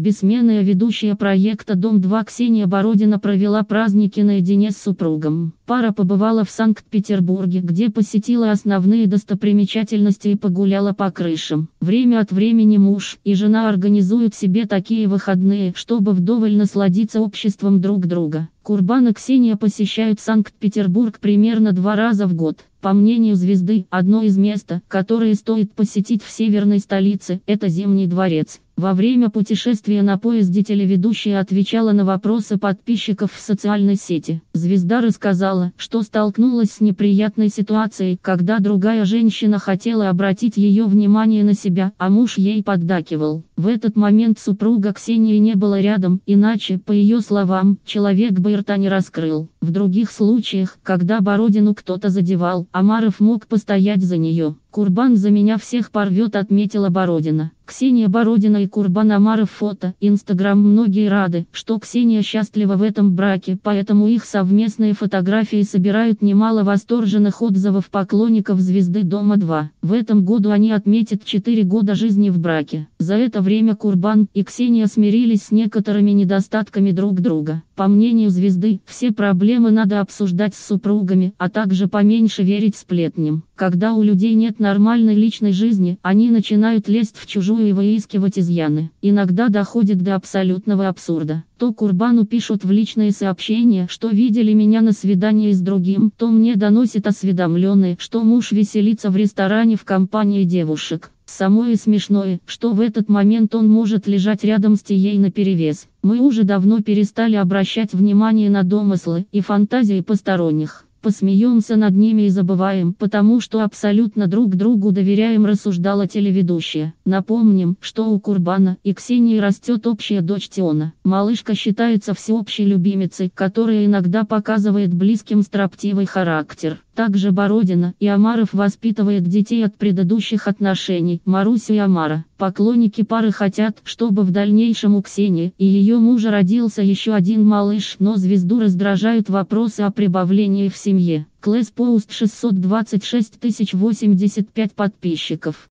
Бессменная ведущая проекта «Дом-2» Ксения Бородина провела праздники наедине с супругом. Пара побывала в Санкт-Петербурге, где посетила основные достопримечательности и погуляла по крышам. Время от времени муж и жена организуют себе такие выходные, чтобы вдоволь насладиться обществом друг друга. Курбан и Ксения посещают Санкт-Петербург примерно 2 раза в год. По мнению звезды, одно из мест, которые стоит посетить в северной столице, это Зимний дворец. Во время путешествия на поезде телеведущая отвечала на вопросы подписчиков в социальной сети. Звезда рассказала, что столкнулась с неприятной ситуацией, когда другая женщина хотела обратить ее внимание на себя, а муж ей поддакивал. В этот момент супруга Ксении не было рядом, иначе, по ее словам, человек бы рта не раскрыл. В других случаях, когда Бородину кто-то задевал, Омаров мог постоять за нее. «Курбан за меня всех порвет», отметила Бородина. Ксения Бородина и Курбан Омаров. Фото, Инстаграм. Многие рады, что Ксения счастлива в этом браке, поэтому их совместные фотографии собирают немало восторженных отзывов поклонников звезды Дома-2. В этом году они отметят 4 года жизни в браке. За это время Курбан и Ксения смирились с некоторыми недостатками друг друга. По мнению звезды, все проблемы надо обсуждать с супругами, а также поменьше верить сплетням. Когда у людей нет нормальной личной жизни, они начинают лезть в чужую и выискивать изъяны. Иногда доходит до абсолютного абсурда. То Курбану пишут в личные сообщения, что видели меня на свидании с другим, то мне доносит осведомленные, что муж веселится в ресторане в компании девушек. Самое смешное, что в этот момент он может лежать рядом с Тией наперевес. Мы уже давно перестали обращать внимание на домыслы и фантазии посторонних. Посмеемся над ними и забываем, потому что абсолютно друг другу доверяем, рассуждала телеведущая. Напомним, что у Курбана и Ксении растет общая дочь Тиона. Малышка считается всеобщей любимицей, которая иногда показывает близким строптивый характер. Также Бородина и Омаров воспитывают детей от предыдущих отношений, Марусю и Омара. Поклонники пары хотят, чтобы в дальнейшем у Ксении и ее мужа родился еще один малыш, но звезду раздражают вопросы о прибавлении в семье. Клэс Поуст 626 085 подписчиков.